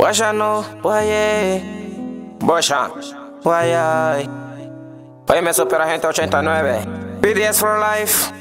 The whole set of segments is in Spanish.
Bosha no, guaye. Bosha, guayay. Hoy me supera gente 89. BDS for life.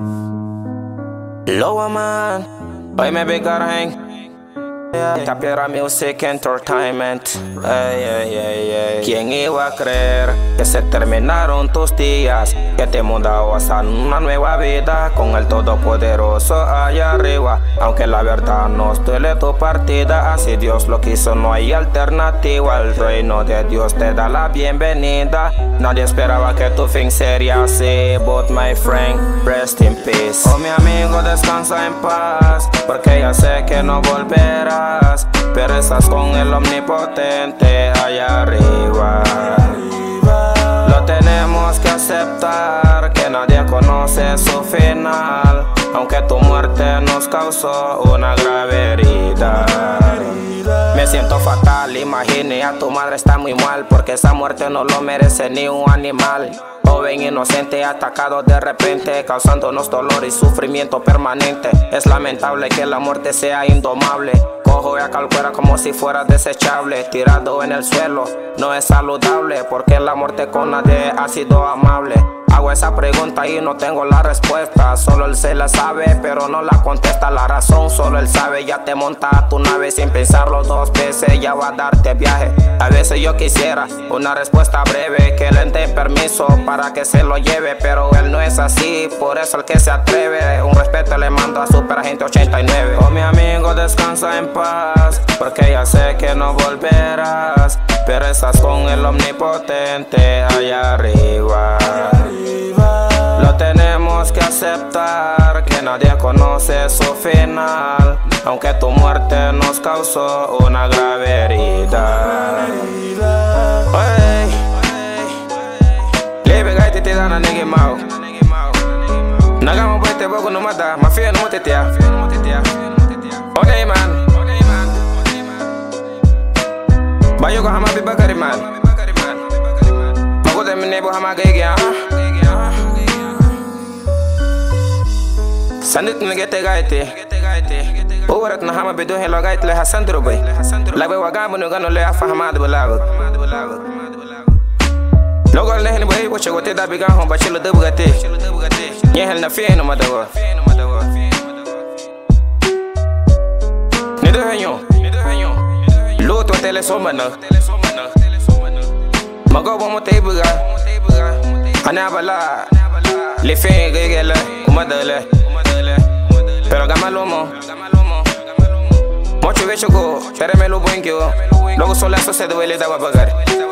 Lower man. Hoy me big hang. Tapiera Music Entertainment. ¿Quién iba a creer que se terminaron tus días? Que te mudabas a una nueva vida con el Todopoderoso allá arriba. Aunque la verdad nos duele tu partida, así Dios lo quiso, no hay alternativa. El reino de Dios te da la bienvenida. Nadie esperaba que tu fin sería así, but my friend, rest in peace. Oh mi amigo, descansa en paz, porque ya sé que no volverás, pero estás con el omnipotente allá arriba. Lo tenemos que aceptar, que nadie conoce su final, aunque tu muerte nos causó una grave herida. Me siento fatal, imagine a tu madre está muy mal, porque esa muerte no lo merece ni un animal. Joven inocente atacado de repente, causándonos dolor y sufrimiento permanente. Es lamentable que la muerte sea indomable. Cojo a calcuera como si fuera desechable, tirado en el suelo. No es saludable, porque la muerte con nadie ha sido amable. Hago esa pregunta y no tengo la respuesta. Solo él se la sabe, pero no la contesta. La razón solo él sabe. Ya te monta a tu nave sin pensarlo dos veces, ya va a darte viaje. A veces yo quisiera una respuesta breve, que le dé permiso para que se lo lleve, pero él no es así, por eso el que se atreve. Un respeto le mando a Super Agente 89. Oh mi amigo, descansa en paz, porque ya sé que no volverás, pero estás con el omnipotente allá arriba. Lo tenemos que aceptar, que nadie conoce su final, aunque tu muerte nos causó una grave herida. Hey, lebe gaiti te dana nigi mau. Nagamo boy te bogo no mata, mafia no motetea. Okay man, bayo ko hama bibakari man. Mago de minebo hama gege Sandit ngete gaite. Owarat na hama bedo helo gaite le hasandro boy. Labe wagamu no gano le afahmad balago. Logo le hen boy wo chagote da biga hon bachilo de bugate. Nyehel na fieno madago. Nido henyo. Luto tele somana. Mago bo mo te buga. Anabala. Le fe gegele kumadale. Pero gamalomo Mocho vecho go, pero me lo buen que luego solo eso se duele da bagar.